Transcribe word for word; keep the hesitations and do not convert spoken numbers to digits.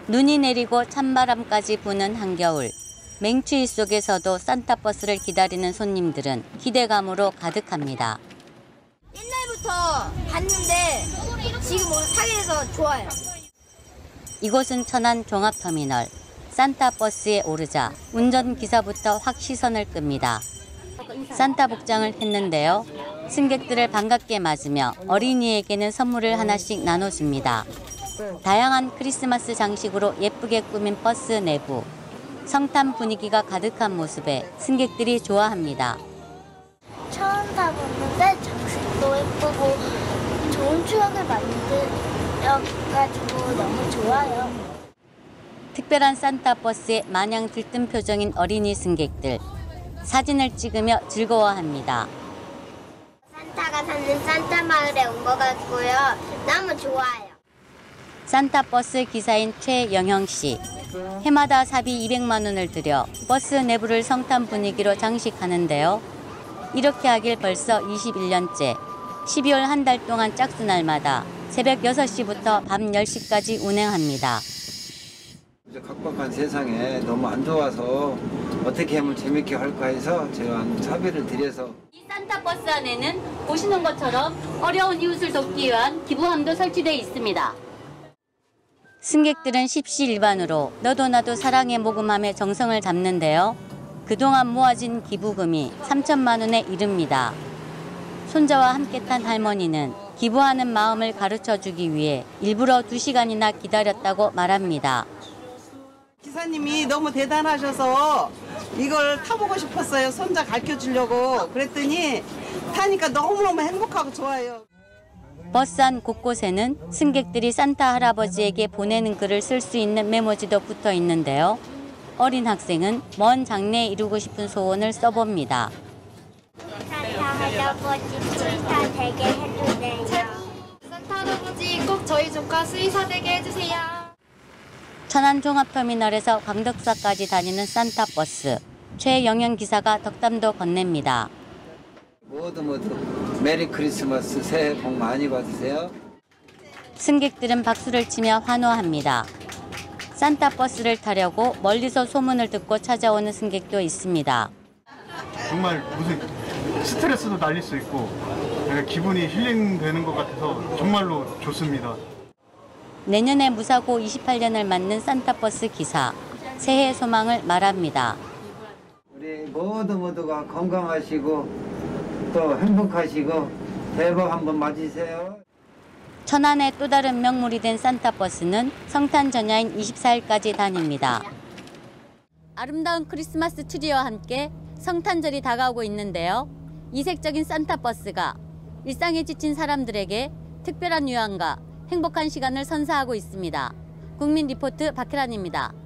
눈이 내리고 찬바람까지 부는 한겨울. 맹추위 속에서도 산타버스를 기다리는 손님들은 기대감으로 가득합니다. 옛날부터 봤는데 지금 오늘 타게 돼서 좋아요. 이곳은 천안 종합터미널. 산타버스에 오르자 운전기사부터 확 시선을 끕니다. 산타 복장을 했는데요. 승객들을 반갑게 맞으며 어린이에게는 선물을 하나씩 나눠줍니다. 다양한 크리스마스 장식으로 예쁘게 꾸민 버스 내부. 성탄 분위기가 가득한 모습에 승객들이 좋아합니다. 처음 타보는데 장식도 예쁘고 좋은 추억을 만들어가지고 너무 좋아요. 특별한 산타버스에 마냥 들뜬 표정인 어린이 승객들. 사진을 찍으며 즐거워합니다. 산타가 사는 산타 마을에 온 것 같고요. 너무 좋아요. 산타버스 기사인 최영형 씨. 해마다 사비 이백만 원을 들여 버스 내부를 성탄 분위기로 장식하는데요. 이렇게 하길 벌써 이십일 년째. 십이월 한 달 동안 짝수날마다 새벽 여섯 시부터 밤 열 시까지 운행합니다. 각박한 세상에 너무 안 좋아서 어떻게 하면 재밌게 할까 해서 제가 사비를 드려서. 이 산타버스 안에는 보시는 것처럼 어려운 이웃을 돕기 위한 기부함도 설치되어 있습니다. 승객들은 십시일반으로 너도 나도 사랑에 모금함에 정성을 담는데요. 그동안 모아진 기부금이 삼천만 원에 이릅니다. 손자와 함께 탄 할머니는 기부하는 마음을 가르쳐주기 위해 일부러 두 시간이나 기다렸다고 말합니다. 기사님이 너무 대단하셔서 이걸 타보고 싶었어요. 손자 가르쳐주려고. 그랬더니 타니까 너무너무 행복하고 좋아요. 버스 안 곳곳에는 승객들이 산타 할아버지에게 보내는 글을 쓸 수 있는 메모지도 붙어 있는데요. 어린 학생은 먼 장래에 이루고 싶은 소원을 써봅니다. 산타 할아버지 수의사 되게 해주세요. 산타 할아버지 꼭 저희 조카 수의사 되게 해주세요. 천안 종합터미널에서 광덕사까지 다니는 산타버스. 최영현 기사가 덕담도 건넵니다. 모두 모두 메리 크리스마스, 새해 복 많이 받으세요. 승객들은 박수를 치며 환호합니다. 산타버스를 타려고 멀리서 소문을 듣고 찾아오는 승객도 있습니다. 정말 무슨 스트레스도 날릴 수 있고 기분이 힐링되는 것 같아서 정말로 좋습니다. 내년에 무사고 이십팔 년을 맞는 산타버스 기사. 새해 소망을 말합니다. 우리 모두 모두가 건강하시고 또 행복하시고 대박 한번 맞으세요. 천안의 또 다른 명물이 된 산타버스는 성탄 전야인 이십사 일까지 다닙니다. 아름다운 크리스마스 트리와 함께 성탄절이 다가오고 있는데요. 이색적인 산타버스가 일상에 지친 사람들에게 특별한 유안과 행복한 시간을 선사하고 있습니다. 국민 리포트 박혜란입니다.